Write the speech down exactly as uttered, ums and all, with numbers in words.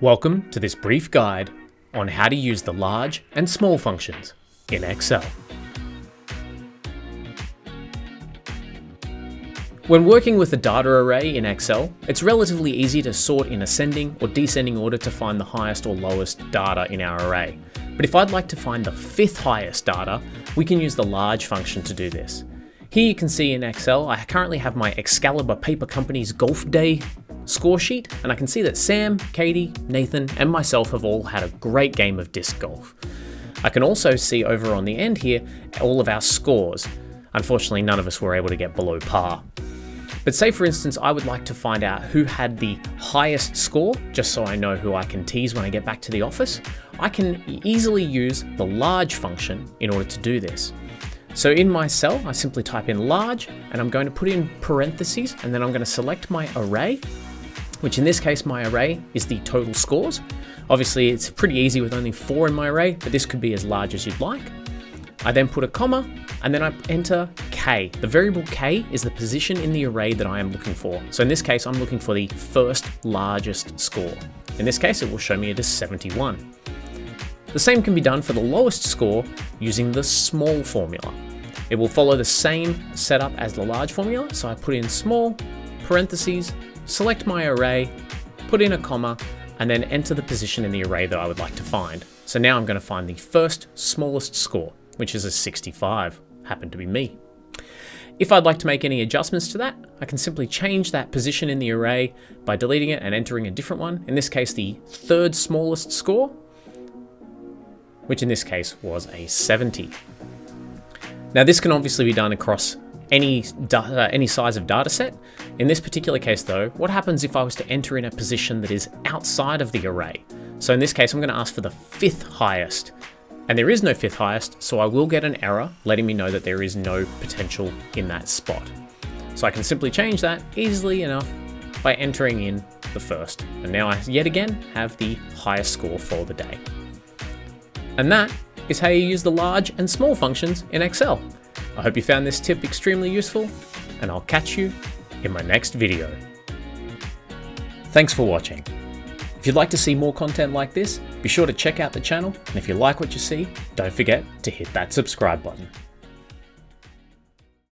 Welcome to this brief guide on how to use the large and small functions in Excel. When working with a data array in Excel, it's relatively easy to sort in ascending or descending order to find the highest or lowest data in our array. But if I'd like to find the fifth highest data, we can use the large function to do this. Here you can see in Excel, I currently have my Excalibur Paper Company's Golf Day score sheet, and I can see that Sam, Katie, Nathan, and myself have all had a great game of disc golf. I can also see over on the end here all of our scores. Unfortunately, none of us were able to get below par. But say for instance, I would like to find out who had the highest score, just so I know who I can tease when I get back to the office. I can easily use the large function in order to do this. So in my cell, I simply type in large, and I'm going to put in parentheses, and then I'm going to select my array, which in this case, my array is the total scores. Obviously, it's pretty easy with only four in my array, but this could be as large as you'd like. I then put a comma, and then I enter K. The variable K is the position in the array that I am looking for. So in this case, I'm looking for the first largest score. In this case, it will show me it is seventy-one. The same can be done for the lowest score using the small formula. It will follow the same setup as the large formula. So I put in small, parentheses, select my array, put in a comma, and then enter the position in the array that I would like to find. So now I'm going to find the first smallest score, which is a sixty-five, happened to be me. If I'd like to make any adjustments to that, I can simply change that position in the array by deleting it and entering a different one. In this case, the third smallest score, which in this case was a seventy. Now this can obviously be done across any, data, any size of data set. In this particular case though, what happens if I was to enter in a position that is outside of the array? So in this case, I'm going to ask for the fifth highest. And there is no fifth highest, so I will get an error letting me know that there is no potential in that spot. So I can simply change that easily enough by entering in the first. And now I yet again have the highest score for the day. And that is how you use the large and small functions in Excel. I hope you found this tip extremely useful, and I'll catch you in my next video. Thanks for watching. If you'd like to see more content like this, be sure to check out the channel, and if you like what you see, don't forget to hit that subscribe button.